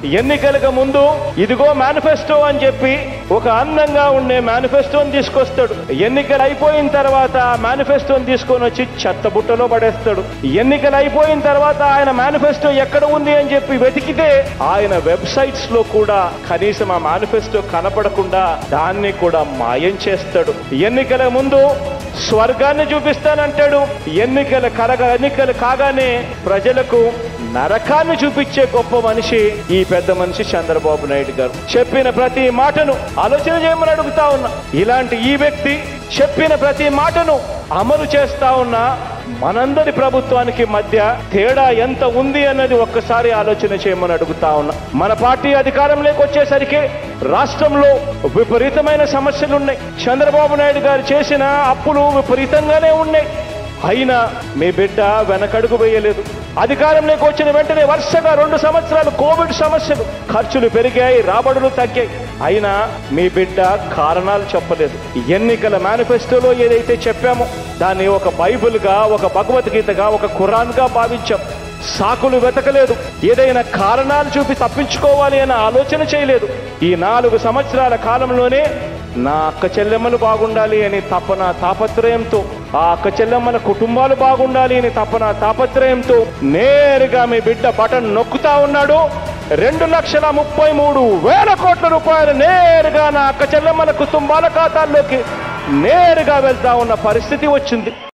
ఎన్నికలకు ముందు ఇదిగో మేనిఫెస్టో అని చెప్పి ఒక అందంగా ఉండే మేనిఫెస్టోని తీసుకొస్తాడు. ఎన్నికలు అయిపోయిన తర్వాత మేనిఫెస్టోని తీసుకొని వచ్చి చెత్తబుట్టలో పడేస్తాడు. ఎన్నికలు అయిపోయిన తర్వాత ఆయన మేనిఫెస్టో ఎక్కడ ఉంది అని చెప్పి వెతికితే ఆయన వెబ్సైట్స్ లో కూడా కనీసం ఆ మేనిఫెస్టో కనపడకుండా దాన్ని కూడా మాయం చేస్తాడు. ఎన్నికల ముందు స్వర్గాన్ని చూపిస్తానంటాడు. ఎన్నికలు కాగానే ప్రజలకు నరకాన్ని చూపించే గొప్ప మనిషి ఈ పెద్ద మనిషి చంద్రబాబు నాయుడు గారు. చెప్పిన ప్రతి మాటను ఆలోచన చేయమని అడుగుతా ఉన్నా. ఇలాంటి ఈ వ్యక్తి చెప్పిన ప్రతి మాటను అమలు చేస్తా ఉన్న మనందరి ప్రభుత్వానికి మధ్య తేడా ఎంత ఉంది అన్నది ఒక్కసారి ఆలోచన చేయమని అడుగుతా ఉన్నా. మన పార్టీ అధికారంలోకి వచ్చేసరికి రాష్ట్రంలో విపరీతమైన సమస్యలున్నాయి. చంద్రబాబు నాయుడు గారు చేసిన అప్పులు విపరీతంగానే ఉన్నాయి. అయినా మీ బిడ్డ వెనకడుగు వేయలేదు. అధికారంలోకి వచ్చిన వెంటనే వరుసగా 2 సంవత్సరాలు కోవిడ్ సమస్యలు, ఖర్చులు పెరిగాయి, రాబడులు తగ్గాయి. అయినా మీ బిడ్డ కారణాలు చెప్పలేదు. ఎన్నికల మేనిఫెస్టోలో ఏదైతే చెప్పామో దాన్ని ఒక బైబిల్గా, ఒక భగవద్గీతగా, ఒక ఖురాన్గా భావించాం. సాకులు వెతకలేదు. ఏదైనా కారణాలు చూపి తప్పించుకోవాలి అన్న ఆలోచన చేయలేదు. ఈ 4 సంవత్సరాల కాలంలోనే నా అక్క చెల్లెమ్మలు బాగుండాలి అని తాపత్రయంతో, ఆ అక్క చెల్లెమ్మల కుటుంబాలు బాగుండాలి అని తాపత్రయంతో నేరుగా మీ బిడ్డ బటన్ నొక్కుతా ఉన్నాడు. 2,33,000 కోట్ల రూపాయలు నేరుగా నా అక్క చెల్లెమ్మల కుటుంబాల ఖాతాల్లోకి నేరుగా వెళ్తా ఉన్న పరిస్థితి వచ్చింది.